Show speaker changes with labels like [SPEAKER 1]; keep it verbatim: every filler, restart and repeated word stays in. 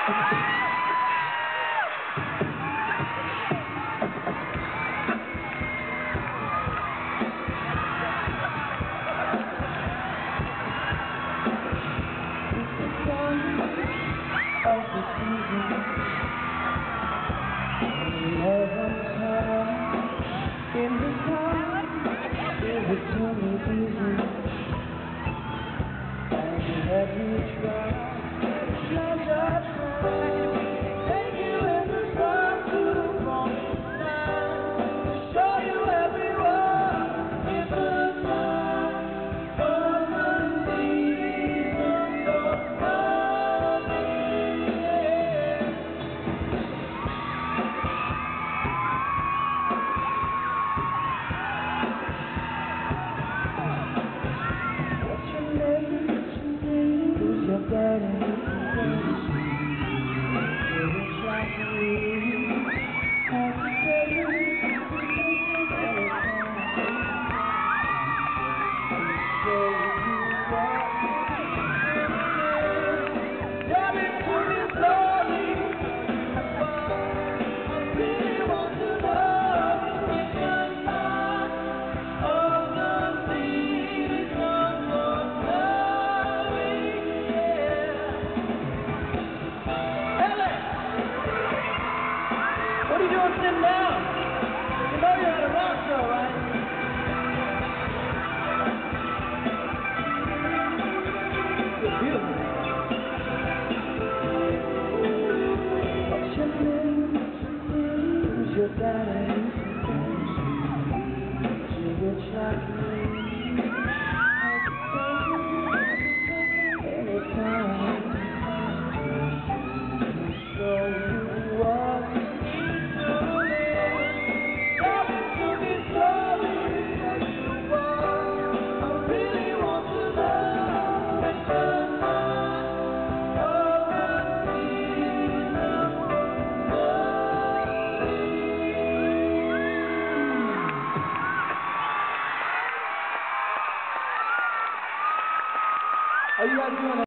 [SPEAKER 1] In the time, it was totally easy, and you had me try. Pleasure time, take you in the sun to promised land, to show you everyone in the time of the season of loving. What's your name? Who's your daddy? It's like me. I can tell you anything. Show you what. Tell it to me slowly. I really want to love you in the night of the season of loving. What are you doing sitting down? You know you're at a rock show, right? You're beautiful. What's your name? Who's your daddy? You're rich like me. I can take you anytime. Show you what. Are you guys doing